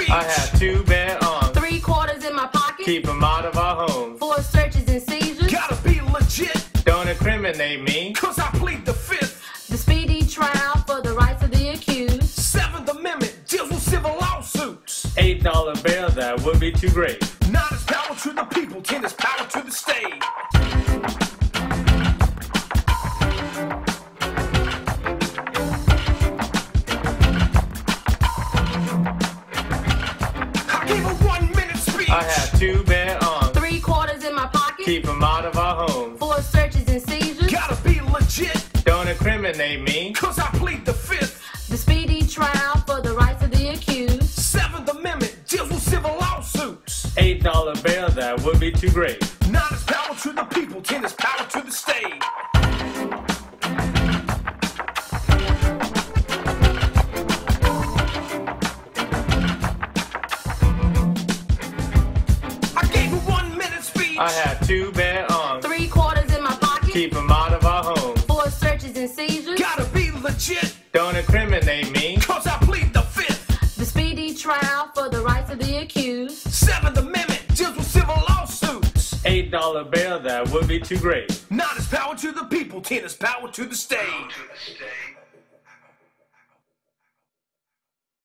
I have 2 bare arms. 3 quarters in my pocket. Keep 'em out of our homes. 4 searches and seizures. Gotta be legit, Don't incriminate me. 'cause I plead the fifth. The speedy trial for the rights of the accused. 7th Amendment deals with civil lawsuits. $8 bail, that would be too great. 9 is power to the people, 10 is power to the state. I gave a 1-minute speech. I have 2 bare arms. 3 quarters in my pocket. Keep 'em out of our homes. 4 searches and seizures. Gotta be legit, Don't incriminate me. 'cause I plead the fifth. The speedy trial for the rights of the accused. 7th Amendment deals with civil lawsuits. $8 bail, that would be too great. 9 is power to the people, 10 is power to the state. I gave a 1-minute speech. I have 2 bare arms. 3 quarters in my pocket. Keep 'em out of our homes. 4 searches and seizures. Gotta be legit, Don't incriminate me. 'cause I plead the fifth. The speedy trial for the rights of the accused. 7th Amendment deals with civil lawsuits. $8 bail, that would be too great. 9 is power to the people, 10 is power to the state.